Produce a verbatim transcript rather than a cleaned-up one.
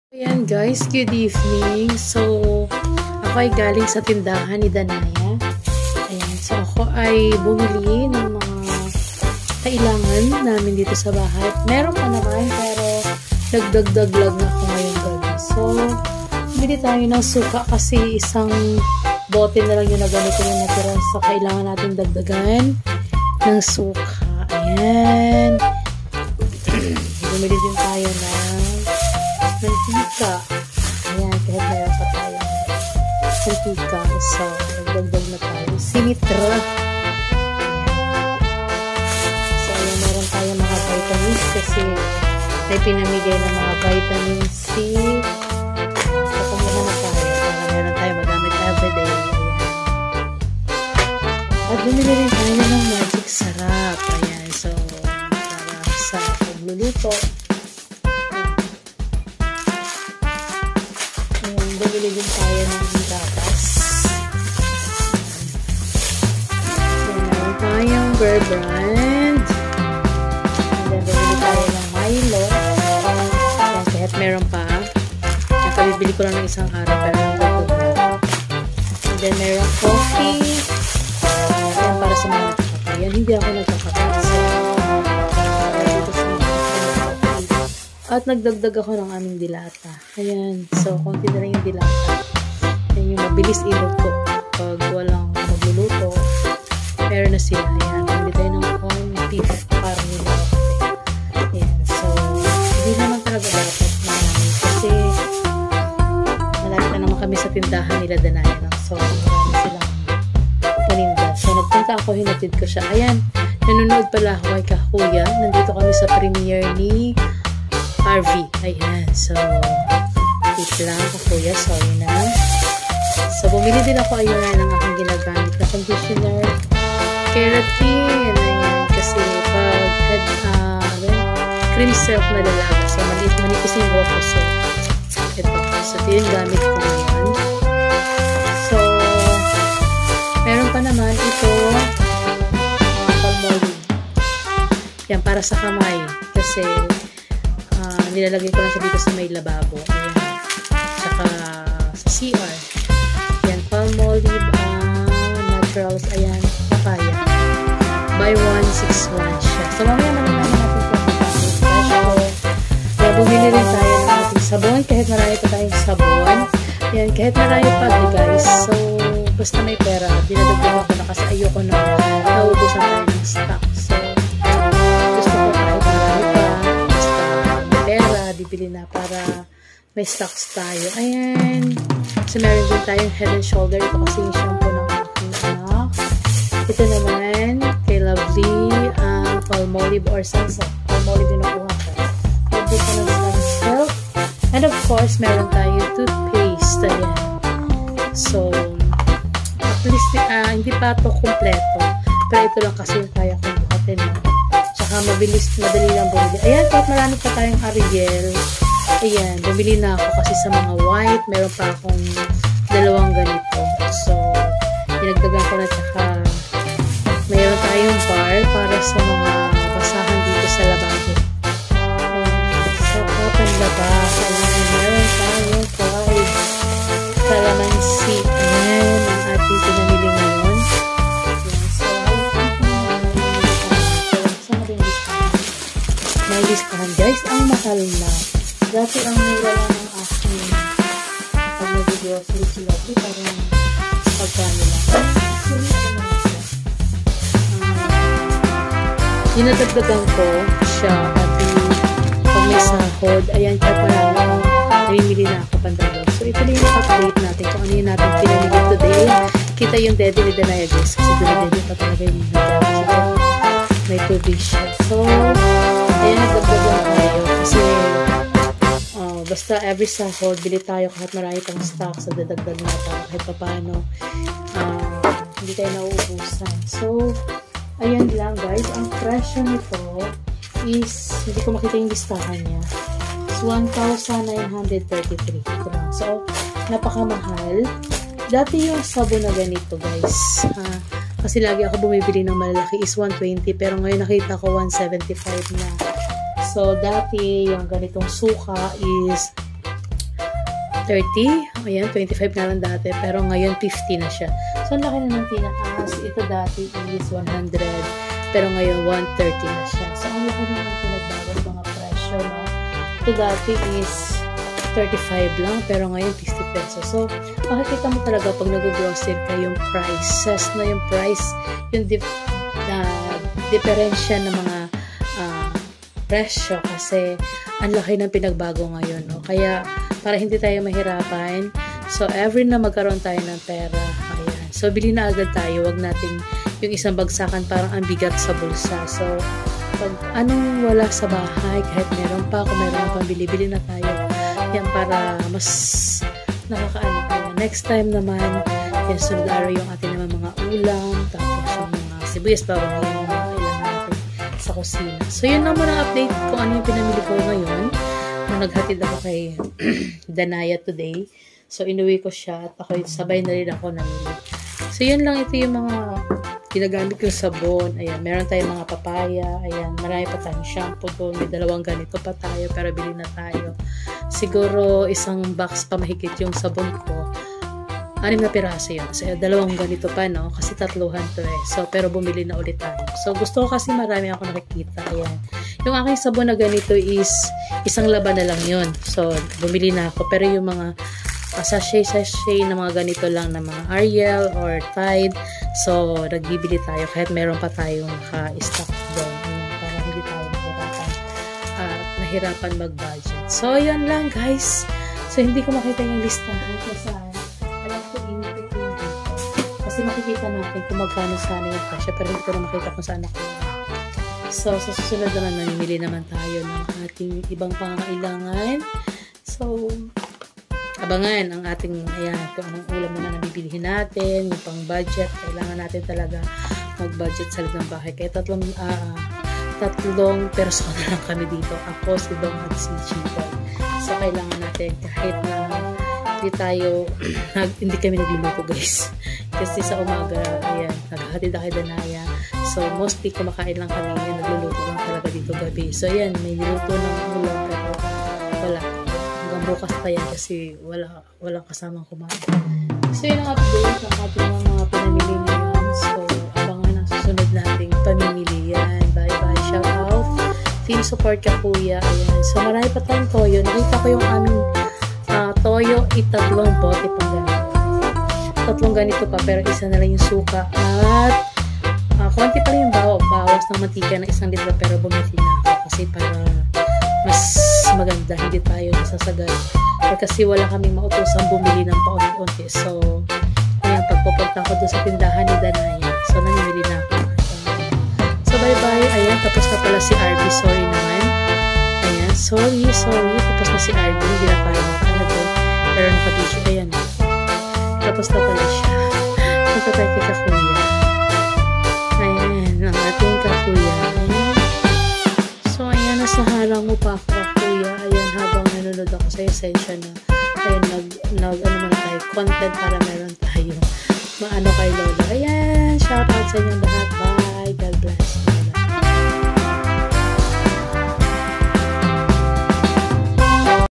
Ayan guys, good evening. So, ako ay galing sa tindahan ni Danaya. Ayan, so ako ay bumili ng mga kailangan namin dito sa bahay. Meron pa naman, pero nagdagdag-lag na ako ngayong gabi. So, bumili tayo ng suka kasi isang bote na lang yung nagamit yung natira. So, kailangan natin dagdagan ng suka. Ayan. Bumili din tayo ng mantika. Ayan, kahit meron pa tayo mantika. So, nagdagdag na tayo. Sinitra. So, ayan, meron tayo mga vitamins kasi may pinamigay ng mga vitamin C. So, kumuha na tayo. Para meron tayo magamit everyday. Ayan. At bumili rin tayo ng magic sarap. Ayan, so, para sa pagluluto. Bumili din tayo ng gatas. So, meron tayong Bear Brand. And then, bumili tayo ng Milo. Ayan, kahit meron pa. Ayan, kabibili ko lang ng isang araw, pero nagpapag na. And then, meron coffee. Ayan, para sa mga nagkakape. Ayan, hindi ako nagkakape. So, dito sa mga at nagdagdag ako ng aming dilata. Ayan. So, konti na lang yung dilata. Ayan yung mabilis iluto. Pag walang magluluto, meron na sila. Ayan. Bumili tayo ng corn beef para nila. Ayan. So, hindi naman talaga dapat namin. Kasi, malapit na naman kami sa tindahan nila Danaya. So, marami silang paninda. So, nagpunta ako, hinatid ko siya. Ayan. Nanonood pala ako kay Kakuya. Nandito kami sa premiere ni R V. Ayan. So, wait lang ako kuya. Sorry na. So, bumili din ako ayun ng aking ginagamit na conditioner. Keratin. Ayan. Kasi pag had, uh, cream silk na dalaga. So, maliit, manipis yung buhok ko. So, ito. So, ito yung gamit ko ngayon. So, meron pa naman ito uh, palmolive. Yan, para sa kamay. Kasi, Uh, nilalagay ko lang siya dito sa may lababo. Ayan. Tsaka sa C R. Ayan. Palmolive uh, Naturals. Ayan. Papaya. Buy one, six one siya. So, mamaya naman naman natin ito. Kaya bumili rin tayo ng ating sabon. Kahit marami pa tayong sabon. Ayan. Kahit marami pa guys. So, basta may pera. Dinadagdagan ko na kasi ayoko na nauubusan tayo ng stock. So, gusto ko kahit marami pa. Bibili na para may stocks tayo. Ayan. So, meron din tayong Head and Shoulder. Ito kasi yung shampoo ng aking anak. Ito naman, kay Lovely, uh, Palmolive or Sunsilk. Palmolive yung nakuha ko. Pwede ko ng Sunsilk. And of course, meron tayong toothpaste. Ayan. So, at least, uh, hindi pa ito kompleto. Pero ito lang kasi yung kaya kong bukatin na. Tsaka mabilis, madali lang bumili. Ayan, kahit marami pa tayong Ariel. Ayan, bumili na ako kasi sa mga white. Meron pa akong dalawang ganito. So, dinagdagan ko na tsaka mayroon tayong bar para sa mga basahan dito sa lababo. Ayan, so, panlaba. Ayan, meron tayong fried calamansi. Ayan, ang ating pinamili ngayon. May listahan guys, ang mahal na. Dati ang mura lang ng aking pag nag-grocery sila. Ito parang pagkano lang. Um, Dinadagdagan ko siya at pag may sahod, ayan ka parang namimili na ako pandagon. So ito na yung update natin kung ano yung natin pinamili today. Kita yung dede ni Danaya guys. Kasi dede pa talaga yung nagkakaroon. May tubig siya. So, ayan, nagdagdag lang tayo. Kasi, uh, basta every sahod, bili tayo kahit marami pang stock sa dadagdag na para kahit pa paano, uh, hindi tayo nauubusan. So, ayan lang guys. Ang presyo nito is, hindi ko makita yung listahan niya. It's one thousand nine hundred thirty-three. So, napakamahal. Dati yung sabon na ganito guys. Uh, Kasi lagi ako bumibili ng malalaki is one twenty. Pero ngayon nakita ko one seventy-five na. So, dati yung ganitong suka is thirty. Ayan, twenty-five na lang dati. Pero ngayon, fifty na siya. So, ang laki na ng tinaas. Ito dati is one hundred. Pero ngayon, one thirty na siya. So, ang laki na ng pinagbago mga presyo, no? Ito dati is thirty-five lang. Pero ngayon, fifty pesos. So, makikita mo talaga pag nag-grocery ka yung prices na yung price, yung dip, na diferensya ng mga uh, presyo kasi ang laki ng pinagbago ngayon, no? Kaya para hindi tayo mahirapan, so every na magkaroon tayo ng pera, ayan, so bili na agad tayo, wag nating yung isang bagsakan parang ang bigat sa bulsa. So pag anong wala sa bahay, kahit meron pa, kung meron pang bili-bili na tayo, yan para mas nakakaano. Kaya next time naman, yan sunod araw yung ating naman mga ulam, tapos yung mga sibuyas, bawang yung mga kailangan natin sa kusina. So yun lang muna update kung ano yung pinamili ko ngayon. Nung naghatid ako kay Danaya today. So, inuwi ko siya at ako sabay na rin ako namili. So, yun lang. Ito yung mga ginagamit yung sabon. Ayan, meron tayong mga papaya. Ayan, marami pa tayong shampoo doon. May dalawang ganito pa tayo pero bili na tayo. Siguro isang box pa mahigit yung sabon ko. Anim na piraso yun. So, dalawang ganito pa, no? Kasi tatluhan to eh. So, pero bumili na ulit tayo. So, gusto ko kasi marami ako nakikita. Ayan. Yung aking sabon na ganito is isang laban na lang yun. So, bumili na ako. Pero yung mga uh, sachet-sachet na mga ganito lang na mga Ariel or Tide. So, nagbibili tayo. Kahit meron pa tayong naka-stock doon. Ayan, para hindi tayo nahirapan, uh, nahirapan mag-budget. So, yun lang guys. So, hindi ko makita yung listahan kasi alam ko inipit yung dito. Kasi makikita natin kung magkano sana yung presyo. Pero hindi ko na makita kung saan ako. So, sa susunod naman, mamimili naman tayo ng ating ibang pangangailangan. So, abangan ang ating, ayan, kung anong ulam naman na bibilihin natin, yung pang-budget. Kailangan natin talaga mag-budget sa loob ng bahay. Kaya tatlong, uh, tatlong persona lang kami dito. Ako, si Dong at si Chico. So, kailangan natin kahit na hindi tayo, hindi kami nagluluto guys. Kasi sa umaga, ayan, naghahatid na kay Danaya. So, mostly kumakain lang kami yan. Nagluluto lang talaga dito gabi. So, ayan, may niluto ng ulam pero wala. Hanggang bukas pa yan kasi wala, walang kasamang kumain. So, yun ang update ng ating mga pinamili ngayon. So, abangan ang susunod nating pamimili yan. Bye-bye. Shout out. Team support ka kuya. Ayan. So, marami pa tayong toyo. Nakita ko yung aming uh, toyo, itatlong bote pang ganito. Tatlong ganito pa pero isa na lang yung suka. At Uh, konti pa rin yung bawas, bawas ng mantika ng isang litro pero bumiti na ako kasi para mas maganda, hindi tayo nasasagad. Or kasi wala kaming mautosang bumili ng paunti-unti. So, ayan, pagpupunta ko doon sa tindahan ni Danaya. So, namimili na ako. So, bye-bye. Ayan, tapos na pala si R B. Sorry naman. Ayan, sorry, sorry. Tapos na si R B. Hindi na parang makalago. Pero nakadisyo. Ayan. Tapos na pala siya. Punta tayo kay Kakuya. Ayan, ang ating kakuya. Ayan. So, ayan, nasa harang mo pa ako, kakuya. Ayan, habang nanonood ako sa esensya na, ayan, nag, nag, ano man tayo, content para meron tayo maano kay Lola. Ayan, shout out sa inyo lahat. Bye. God bless.